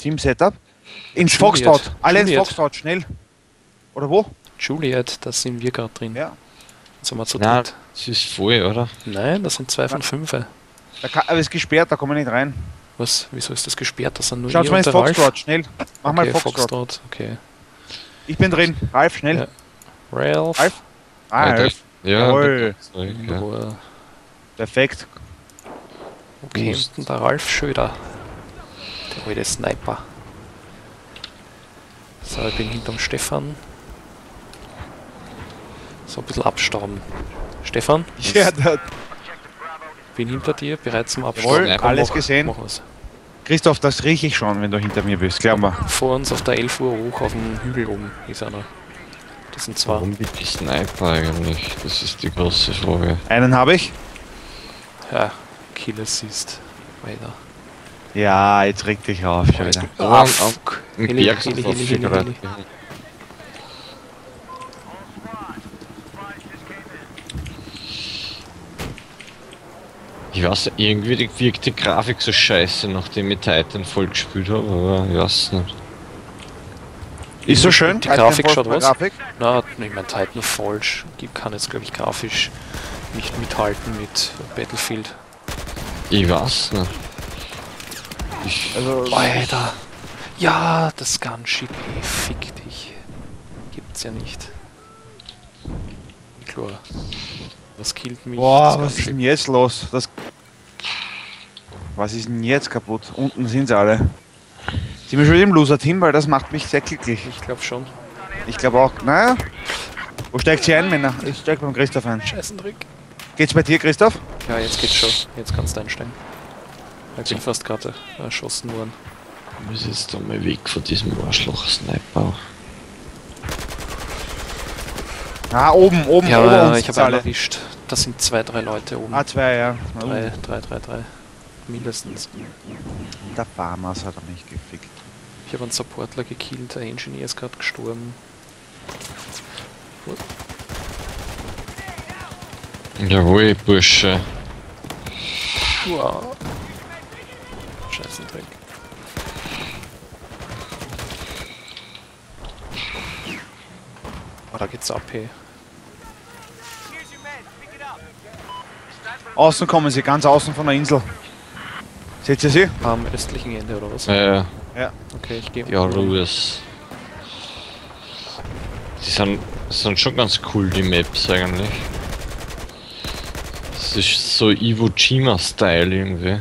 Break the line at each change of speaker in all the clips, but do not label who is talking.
Sim-Setup. Ins
Juliet.
Foxtrot. Alle ins
Juliet.
Foxtrot, schnell. Oder wo?
Juliet, da sind wir gerade drin.
Ja.
Jetzt sind wir zu
Na,
dritt.
das ist voll, oder?
Nein, das sind 2 von 5.
Aber ist gesperrt, da kommen wir nicht rein.
Was? Wieso ist das gesperrt? Das sind nur
Schaut
ihr
mal
und
ins
der Ralf.
Foxtrot, schnell. Mach mal
Okay,
Foxtrot.
Foxtrot. Okay.
Ich bin drin. Ralf, schnell.
Ja. Ralf.
Ralf? Ah,
Ja,
Ralf.
Ja,
Jawohl.
ja.
Wo
Perfekt.
kämpft denn der Ralf Schöder? Der alte Sniper. So, ich bin hinterm Stefan. So ein bisschen abstauben. Stefan,
Ja, da,
bin hinter dir, bereit zum
Jawohl,
Abstauben.
alles gesehen.
Mach was.
Christoph, das rieche ich schon, wenn du hinter mir bist. Glaub mal.
Vor uns auf der 11 Uhr hoch auf dem Hügel oben ist einer. Das sind 2.
Warum die Sniper eigentlich? Das ist die große Frage.
Einen habe ich.
Ja, Kill Assist. Weiter.
Ja, jetzt reg dich auf. Schon wieder.
Ah,
am-
fuck.
Im
Heli,
Berg
Heli,
sind
Heli,
viele
Heli,
gerade.
Heli.
Ich weiß, irgendwie wirkt die Grafik so scheiße, nachdem ich Titan voll gespielt habe, aber ich weiß nicht.
Ist so schön.
Die Grafik schaut was?
Grafik.
Na, ich mein Titan falsch. Kann jetzt, glaube ich, grafisch nicht mithalten mit Battlefield.
Ich weiß nicht. Ich,
Also,
Alter! Ja, das Gunship, ey, fick dich. Gibt's ja nicht. Klar. Was killt mich?
boah,
das
was ist
Gunship?
denn jetzt los? Was ist denn jetzt kaputt? Unten sind sie alle. Sind wir schon im Loser-Team, weil das macht mich sehr glücklich.
Ich glaube schon.
Ich glaube auch. Naja. Wo steigt sie ein, Männer? Ich steig beim Christoph ein.
Scheißendreck.
Geht's bei dir, Christoph?
Ja, jetzt geht's schon. Jetzt kannst du einsteigen. Ich bin fast gerade erschossen worden.
muss jetzt da mal weg von diesem Arschloch-Sniper.
Ah, oben, oben,
Ja,
oben.
ja,
uns
ich habe
sind
einen
alle.
erwischt. Das sind 2, 3 Leute oben.
Ah, zwei, ja.
3. Mindestens.
Der Farmers hat er mich gefickt.
Ich habe einen Supportler gekillt, der Engineer ist gerade gestorben.
Jawohl, Bursche.
Wow. Scheißendreck. Oh, da geht's ab, hey.
Außen kommen sie, ganz außen von der Insel. Seht ihr sie?
Am östlichen Ende oder was?
Ja,
Ja.
Okay, ich gehe.
ja, Ruhes. Die sind schon ganz cool, die Maps eigentlich. Das ist so Iwo Jima-Style irgendwie.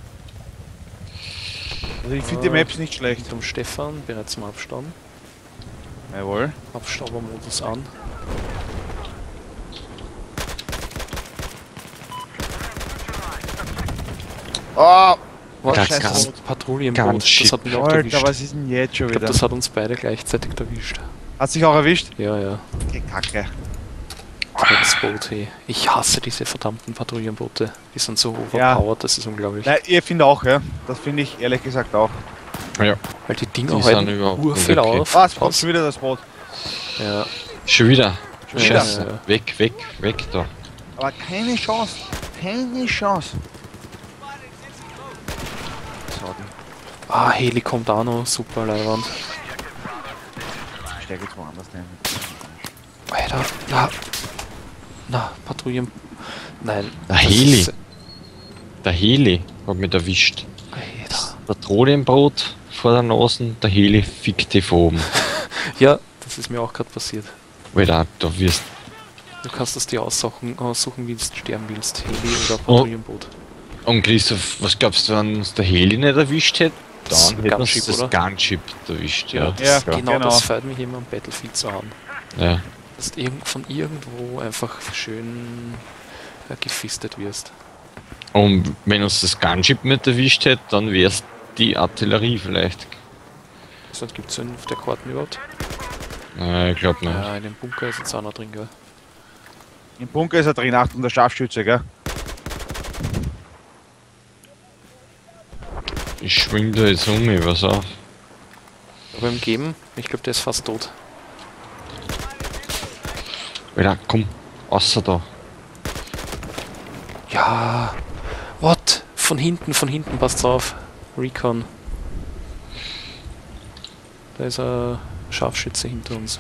Also ich finde die Maps nicht schlecht.
Zum Stefan, bereit zum Abstauben.
Jawohl.
Abstaubermodus an.
Oh,
Was?
Ganz,
Das
ganz-
Patrouillenboot,
ganz
das
shit.
hat mich auch
Alter,
erwischt.
was ist denn jetzt schon
Ich glaube,
wieder?
das hat uns beide gleichzeitig erwischt.
Hat sich auch erwischt?
Ja, ja.
Okay, Kacke.
Drecksboot, hey. Ich hasse diese verdammten Patrouillenboote. Die sind so
Ja.
overpowered, das ist unglaublich.
Nein, ihr findet auch, ja. Das finde ich ehrlich gesagt auch.
Ja.
Weil die Dinger
Die sind
halten
überhaupt nicht
urviel
okay.
auf.
Ah, es kommt schon wieder das Boot.
Ja.
Schon wieder.
Schon wieder.
Scheiße.
Ja, ja.
Weg, weg, weg da.
Aber keine Chance. Keine Chance. So,
Ah, Heli kommt auch noch. Super, Leihwand.
ich steige jetzt woanders hin.
Alter, na. Na, Patrouillen. Nein.
Der
das
Heli.
ist-
Der Heli hat mich erwischt.
Alter.
Patrouillenboot vor der Nase, der Heli fickt dich von oben.
Ja, das ist mir auch gerade passiert.
Weil da wirst
Du kannst es dir aussuchen, wie du sterben willst. Heli oder Patrouillenboot.
Und Christoph, was glaubst du, wenn uns der Heli nicht erwischt hätte?
Das
Dann hätte uns
Gunship,
das
oder?
Gunship erwischt, ja.
Ja,
Genau,
genau.
das fällt mich immer am Battlefield so an.
Ja.
Dass du von irgendwo einfach schön gefistet wirst.
Und wenn uns das Gunship nicht erwischt hätte, dann wär's die Artillerie vielleicht.
Sonst gibt es einen auf der Karten überhaupt.
Ich glaube nicht.
Ja, in dem Bunker ist jetzt einer drin, gell?
Im Bunker ist er drin, Achtung, der Scharfschütze, gell?
Ich schwing da jetzt um, ich was auf.
Aber im Geben, ich glaube, der ist fast tot.
Alter, komm, außer da.
Ja. What? Von hinten, passt's auf. Recon. Da ist ein Scharfschütze hinter uns.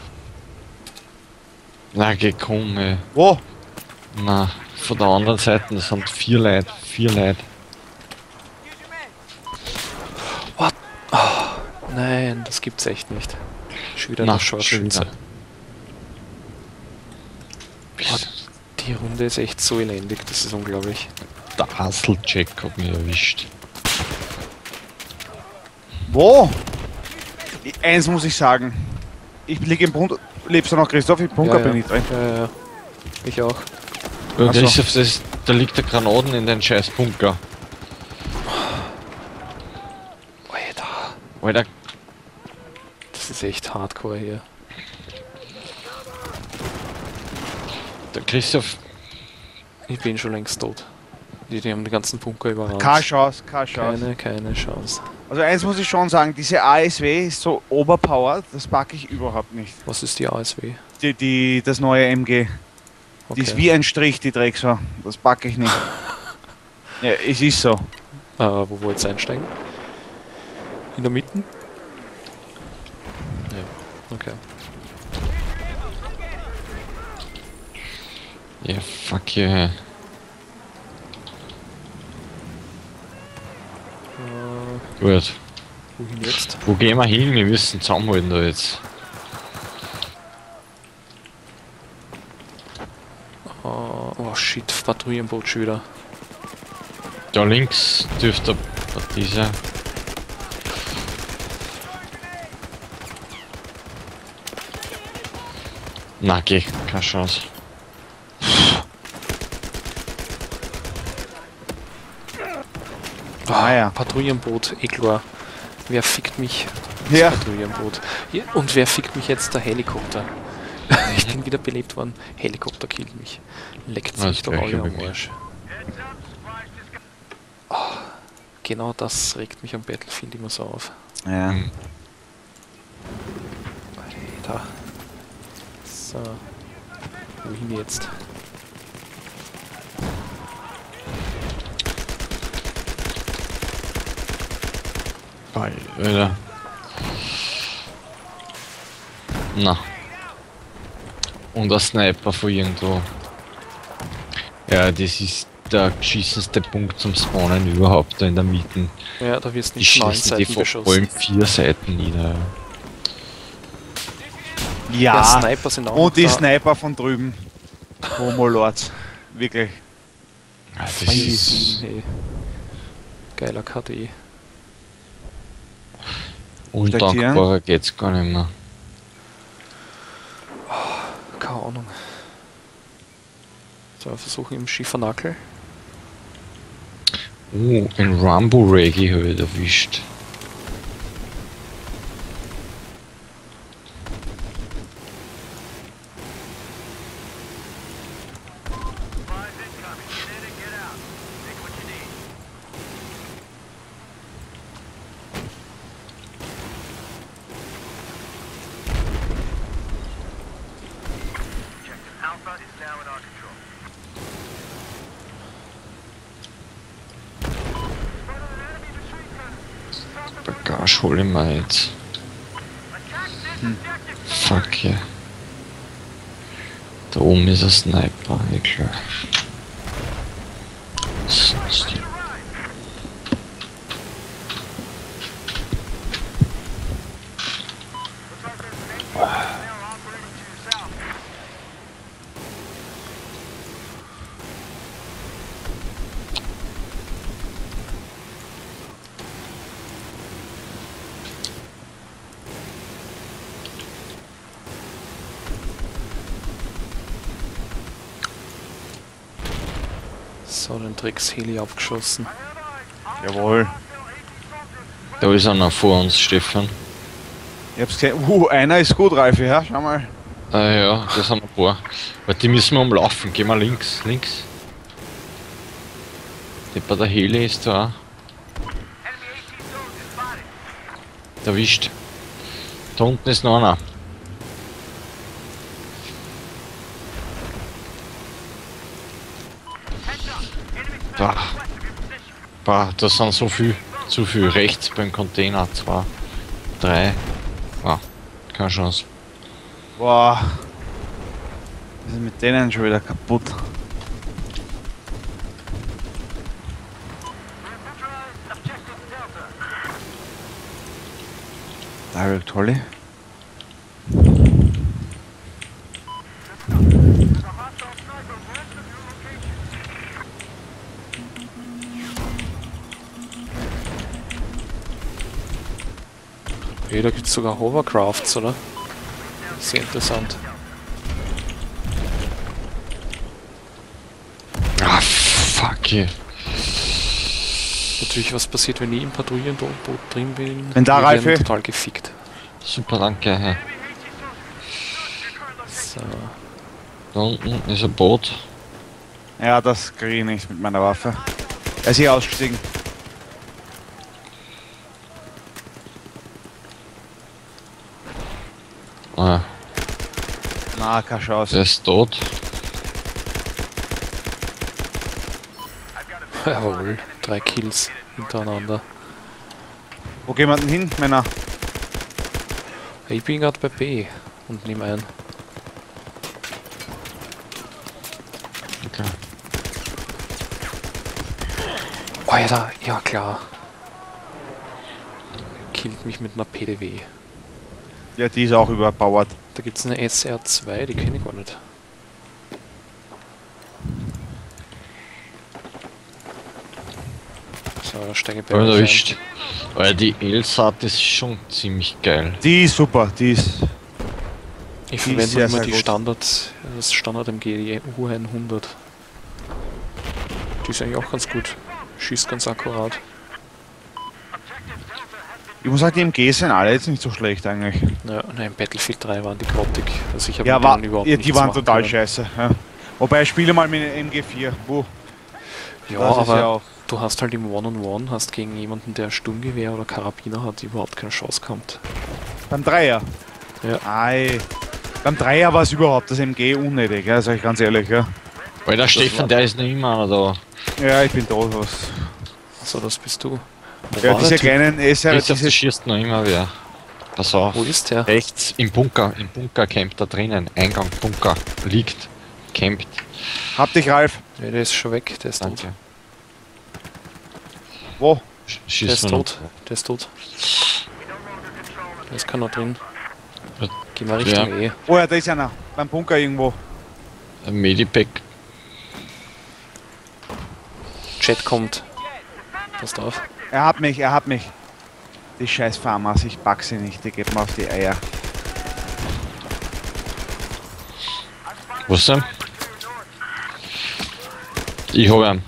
Na, geh komm, ey.
Wo?
Na, von der anderen Seite, das sind 4 Leute, 4 Leute.
What? Oh, nein, das gibt's echt nicht. Schon wieder
Na,
ein Scharfschütze.
schon
Oh, die Runde ist echt so elendig, das ist unglaublich.
Der Hustle-Check hat mich erwischt.
Wo? Eins muss ich sagen. Ich liege im Bunker. Lebst du noch, Christoph? Im Bunker bin ich drin.
Ja. Ich auch.
Ja,
Ach so.
Christoph, da liegt der Granaten in den scheiß Bunker.
Alter,
Alter,
das ist echt hardcore hier.
der Christoph,
Ich bin schon längst tot. Die haben den ganzen Bunker überrannt.
Keine Chance, keine Chance.
Keine Chance.
Also eins muss ich schon sagen, diese ASW ist so overpowered, das packe ich überhaupt nicht.
Was ist die ASW?
Das neue MG.
Okay.
Die ist wie ein Strich, die Drecksau. Das packe ich nicht. Ja, es ist so.
Wo wollt ihr einsteigen? In der Mitte? Ja, okay.
ja, fuck yeah. Gut.
Wohin jetzt?
Wo gehen wir hin? Wir müssen zusammenhalten da jetzt.
Oh shit, Patrouillenboot schon wieder.
Da links dürfte dieser. Na, geh, keine Chance.
Ja.
Patrouillenboot, eh klar. Wer fickt mich?
Ja.
Patrouillenboot. Ja, und wer fickt mich jetzt? Der Helikopter. Ich bin wieder belebt worden. Helikopter killt mich. Leckt
Das
sich doch
gleiche
alle
bei
am
mir.
Arsch. Oh, genau das regt mich am Battlefield immer so auf.
Ja.
Alter. So. Wohin jetzt?
Alter. Na. Und ein Sniper von irgendwo. Ja, das ist der geschissenste Punkt zum Spawnen überhaupt da in der Mitte.
Ja, da wirst du
Die
nicht von allen
schießen die
Seiten
vor
beschossen.
allem 4 Seiten nieder.
Ja,
Ja.
Sniper sind auch
Und die
da.
Sniper von drüben. Homo Lords. Wirklich.
Ah, das ist
Hey. Geiler KD.
undankbarer geht's gar nicht mehr.
Keine Ahnung. So, versuchen im Schiefernackel.
Oh, ein Rambo Reggae habe ich erwischt.
Alpha is now in our control.
Bagage hole ich mir jetzt. Fuck yeah. Da oben ist ein Sniper, eh klar. Sonst.
So, den Drecks-Heli abgeschossen.
Jawohl.
Da ist einer vor uns, Stefan.
Ich hab's gesehen. Einer ist gut, Reife, ja? Schau mal.
Ah ja, das haben ein paar. Weil die müssen wir umlaufen. Gehen wir links, links. Der der Heli ist da auch. Erwischt. Da unten ist noch einer. Da. Bah, das sind so viel. Zu viel. Rechts beim Container. 2, 3. Keine Chance.
Boah. Was ist mit denen schon wieder kaputt? Direct Holly.
Hey, da gibt es sogar Hovercrafts, oder? Sehr interessant.
Ah, fuck you.
Natürlich, was passiert, wenn ich im Patrouillenboot drin bin?
Wenn da
Wir
Reife-
werden total gefickt.
Super, danke. Ja.
So.
Da unten ist ein Boot.
Ja, das kriege ich nicht mit meiner Waffe. Er ist hier ausgestiegen.
Ah,
Na, keine Chance.
der ist tot.
Jawohl, 3 Kills hintereinander.
Wo gehen wir denn hin, Männer?
Ich bin gerade bei B und nehme ein.
Okay.
Alter, ja klar. Killt mich mit einer PDW.
Ja, die ist auch überpowered.
Da gibt es eine SR2, die kenne ich gar nicht. So, da steige ich bei
Voll
euch
erwischt. Weil die Elsat ist schon ziemlich geil.
Die ist super, die ist.
ein. Ich
die ist
verwende
sehr,
immer
sehr
die
gut.
das Standard MG, die U100. Die ist eigentlich auch ganz gut. Schießt ganz akkurat.
Ich muss sagen, die MGs sind alle jetzt nicht so schlecht eigentlich.
Naja, nein, Battlefield 3 waren die grottig. Also ich habe
Ja,
mit
war,
denen überhaupt
ja,
nichts
die waren
machen
total
können.
scheiße. Ja. Wobei ich spiele mal mit einem MG4.
Ja,
Das ist
aber
ja auch.
du hast halt im One-on-One, hast gegen jemanden, der Sturmgewehr oder Karabiner hat, überhaupt keine Chance gehabt.
Beim Dreier.
Ja.
Ei. Beim Dreier war es überhaupt das MG unnötig, ja, sag ich ganz ehrlich, ja.
Weil der Stefan, der ist noch immer da.
Ja, ich bin tot. Was.
So, das bist du. Wo
Ja,
war
diese
der Typ?
kleinen SR,
Christoph, du
diese.
schießt noch immer wer. Pass auf.
Wo ist der?
Rechts im Bunker campt da drinnen. Eingang Bunker liegt. Campt.
Hab dich, Ralf.
Ja, der ist schon weg, der ist tot.
Danke.
Wo?
Der
Schießt
ist
mir
tot. Der ist tot. Da ist keiner drin.
Ja.
Geh mal Richtung E.
Oh ja, da ist einer. Beim Bunker irgendwo.
Ein Medipack.
Chat kommt. Passt auf.
Er hat mich, er hat mich. Die scheiß Farmers, ich pack sie nicht, die geht mir auf die Eier.
Was denn? Ich hab einen.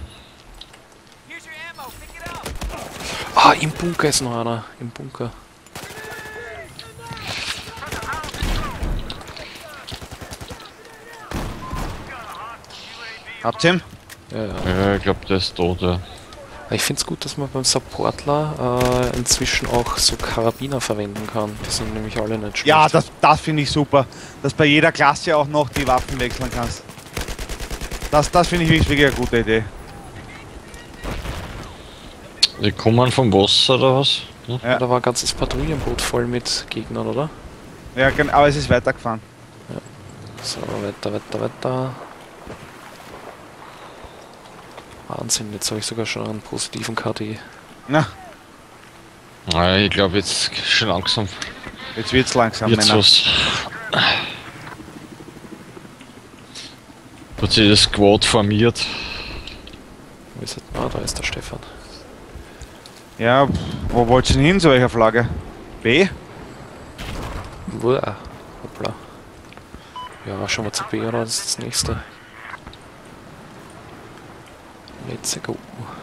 Ah, im Bunker ist noch einer. Im Bunker.
Habt ihr ihn?
Ja, ja.
Ja, ich glaub, der ist tot, ja.
Ich finde es gut, dass man beim Supportler inzwischen auch so Karabiner verwenden kann. Die sind nämlich alle nicht schlecht.
Ja, das finde ich super. Dass bei jeder Klasse auch noch die Waffen wechseln kannst. Das finde ich wirklich eine gute Idee.
Die kommen vom Wasser oder was? Hm?
Ja.
Da war ein ganzes Patrouillenboot voll mit Gegnern, oder?
Ja, aber es ist weitergefahren.
So, weiter. Wahnsinn, jetzt habe ich sogar schon einen positiven KD.
Na,
Ja, ich glaube jetzt schon langsam
jetzt wird's langsam,
wird's
Männer.
was. Hat sich das Squad formiert.
Wo ist er? Ah, da ist der Stefan.
Ja, wo wollt ihr denn hin, zu welcher Flagge? B?
Uah, hoppla. Ja, schauen wir zu B, oder? Das ist das nächste. Let's go.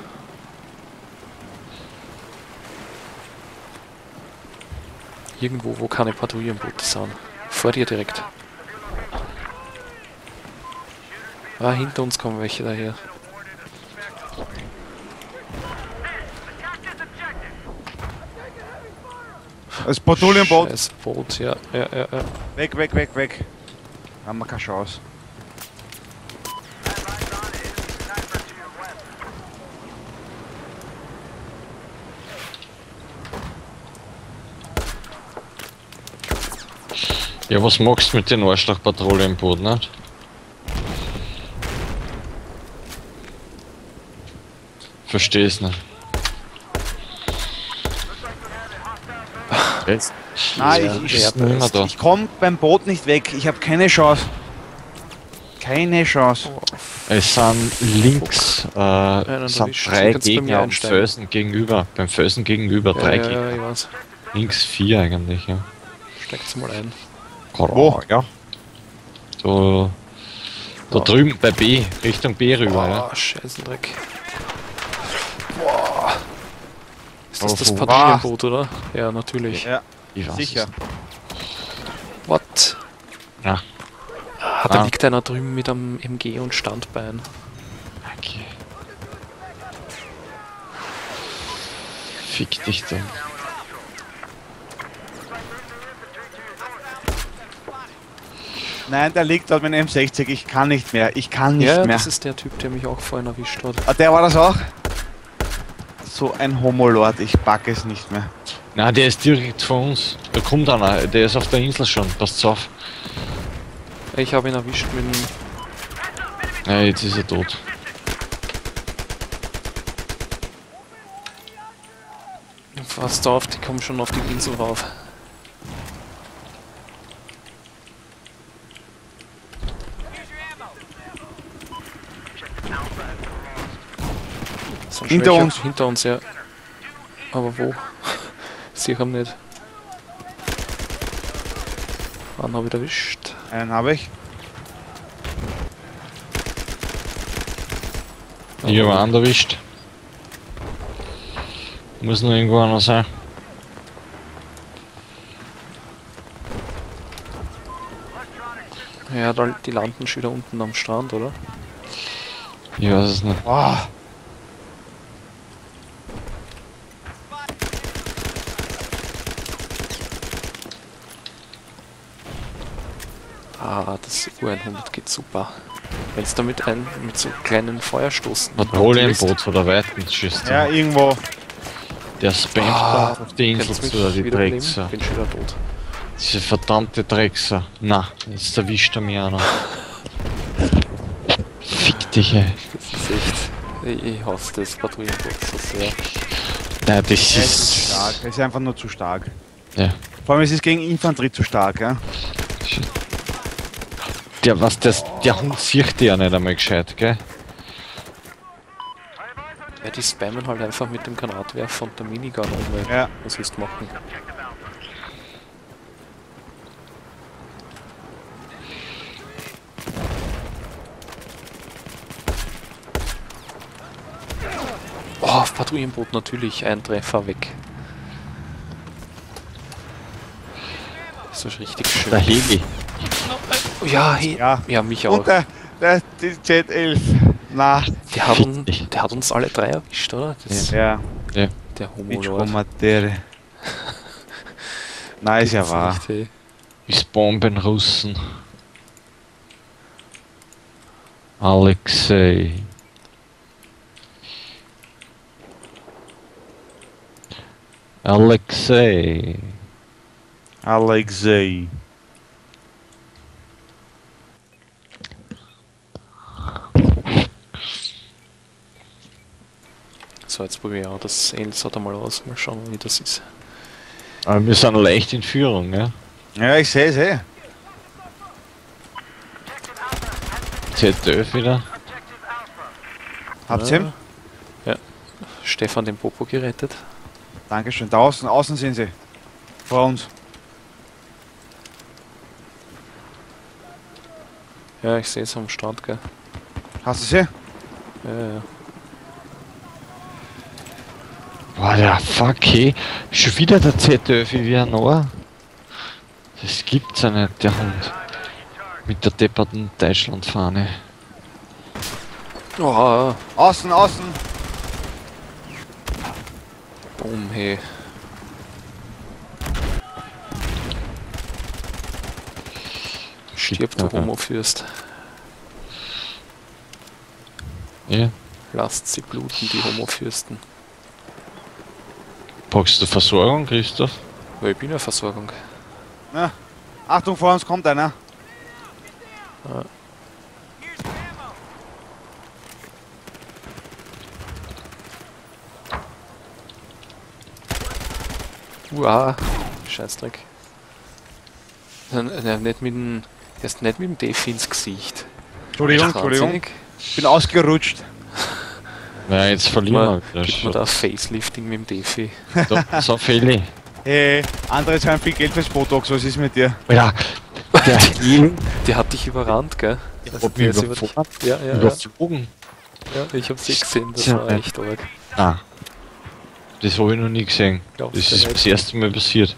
Irgendwo, wo keine Patrouillenboote sind. Vor dir direkt. Ah, hinter uns kommen welche daher.
Das Patrouillenboot.
Scheiß Boot, ja.
Weg, weg, weg, weg. Haben wir keine Chance.
Ja, was machst du mit den Arschlochpatrouille im Boden, nicht? Versteh's nicht. Jetzt?
Nein,
Ja,
ich,
ja,
ich,
nicht mehr da.
ich komme beim Boot nicht weg. Ich habe keine Chance. Keine Chance.
Es sind links
dann
sind
erwischt.
3
Kannst du bei mir
Gegner am
einsteigen.
Felsen gegenüber. Beim Felsen gegenüber 3
ja,
Gegner.
ja, ich weiß.
Links 4 eigentlich, ja.
Steigt's mal ein.
Wo? Ja. So. Da
Ja.
drüben bei B, Richtung B rüber, ja.
Boah, Scheißendreck. Boah. Ist das
Oh,
das
wow.
Patrouillenboot, oder? Ja, natürlich.
Ja,
Ich weiß
sicher.
es nicht.
What?
Ja.
Ah, da liegt einer drüben mit einem MG und Standbein.
Okay. Fick dich da.
Nein, der liegt dort mit einem M60. Ich kann nicht mehr. Ich kann nicht
Ja,
mehr.
das ist der Typ, der mich auch vorhin erwischt hat.
Ah, der war das auch? So ein Homolord. Ich packe es nicht mehr.
Na, der ist direkt vor uns. Da kommt einer, der ist auf der Insel schon. Passt auf.
Ich habe ihn erwischt mit dem...
Ja, jetzt ist er tot.
Passt auf, die kommen schon auf die Insel rauf. So ein
Hinter
Schwächer.
uns.
Hinter uns, ja. Aber wo? Sicher nicht. Einen habe ich erwischt.
Einen habe ich.
Ich habe einen erwischt. Muss noch irgendwo einer sein.
Ja, die landen schon wieder unten am Strand, oder?
Ich weiß es nicht.
Boah.
Ah, das U100 geht super. Wenn es damit mit so kleinen Feuerstoßen.
Patrouillenboot von der Weiten schießt.
Ja, irgendwo.
Der spammt da auf die Insel
Kannst du
zu,
mich
die
wiederbeleben?
Dreckser.
Bin schon wieder tot.
Diese verdammte Dreckser. Na, jetzt erwischt er mich einer. Fick dich, ey.
Das ist echt. Ich hasse das Patrouillenboot so sehr.
Nein, das
Er ist zu
ist...
stark. Er ist einfach nur zu stark.
Ja.
Vor allem, es ist gegen Infanterie zu stark, ja?
Der Hund sieht ja nicht einmal gescheit, gell?
Ja, die spammen halt einfach mit dem Granatwerfer und der Minigun um, weil
Ja.
was willst du machen? Oh, auf Patrouillenboot natürlich, ein Treffer weg. Das ist richtig schön.
Der Heli.
Oh, ja,
Ja.
ja, mich auch.
Und die Z11. Na,
Der hat uns alle drei erwischt, oder? Das,
ja.
Der Homo-Lord.
Mitchkomatere. Na, ist ja wahr.
Nicht, hey.
Ist Bombenrussen. Alexei. Alexei.
Alexei.
So, jetzt probieren wir auch das Elsat einmal aus. Mal schauen, wie das ist.
Aber wir sind leicht in Führung, ja?
Ja, ich sehe es eh.
ZDF wieder.
Habt ihr ihn?
Ja. Stefan den Popo gerettet.
Dankeschön. Da außen sind sie. Vor uns.
Ja, ich sehe es am Strand, gell.
Hast du sie?
Ja.
Boah, der fuck, hey. Schon wieder der ZDF wie ein Ohr. Das gibt's ja nicht, der Hund. Mit der depperten Deutschlandfahne.
Oh,
Außen.
boom, hey. Stirb, du Homofürst.
Ja.
Lasst sie bluten, die Homofürsten.
Brauchst du Versorgung, Christoph?
Ja, ich bin ja Versorgung.
Na, Achtung, vor uns kommt einer.
Uah, Scheißdreck. Nicht mit dem, erst nicht mit dem Defi ins Gesicht.
Entschuldigung, Entschuldigung.
Wahnsinnig.
Bin ausgerutscht.
Ja, jetzt verlieren wir
Gibt man da Facelifting mit dem Defi?
wieder. So viele.
Hey, andere zahlen viel Geld fürs Botox, was ist mit dir?
Ja, der Heal
Der hat dich überrannt, gell? Also
hat mich
der ist
überfahren.
ja,
Überflogen.
ich hab's eh gesehen, das
Tja.
war echt arg.
Ah. Das habe ich noch nie gesehen.
Glaubst
Das
du
ist
nicht?
das erste Mal passiert.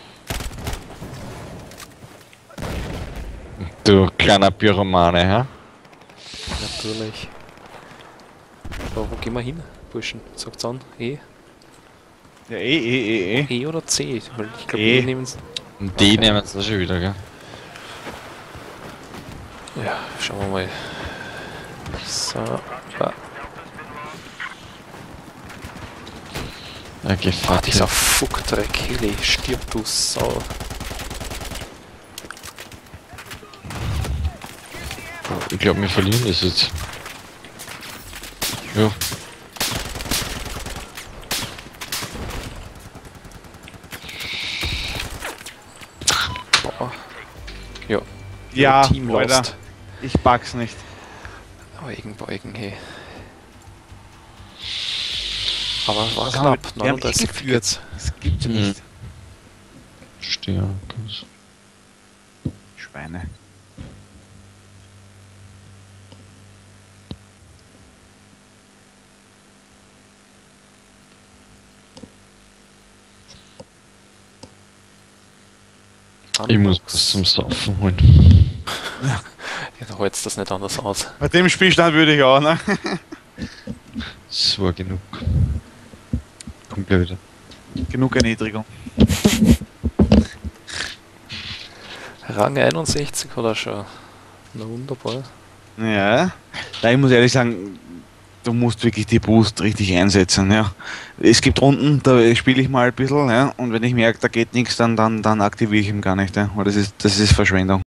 Du kleiner Pyromane, hä?
Natürlich. Aber wo gehen wir hin, Burschen? Sagt's an. E?
Ja, eh.
E oder C? Weil ich glaube,
E.
E nehmen sie.
Und die nehmen es da schon wieder, gell?
Ja, schauen wir mal. So. Ah,
Ja, gefahren.
dieser Fuckdreck, Heli, stirb du Sau.
Ich glaube, wir verlieren das jetzt. Ja.
Boah. Ja.
Ja,
Team
Alter,
lost.
ich pack's nicht.
Beugen, hey. Aber es war
Was haben
knapp,
wir haben
39
geführt.
Tickets.
Das gibt's ja
Mhm.
nicht.
Stärker.
Schweine.
Ich muss was zum Saufen holen.
Ja, da hältst das nicht anders aus.
Bei dem Spielstand würde ich auch, ne?
Das war genug. Komm gleich wieder.
Genug Erniedrigung.
Rang 61 oder schon? Na wunderbar.
Ja. Da ich muss ehrlich sagen, du musst wirklich die Boost richtig einsetzen, ja. Es gibt Runden, da spiele ich mal ein bisschen, ja, und wenn ich merke, da geht nichts, dann aktiviere ich ihn gar nicht, ja. Weil das ist Verschwendung.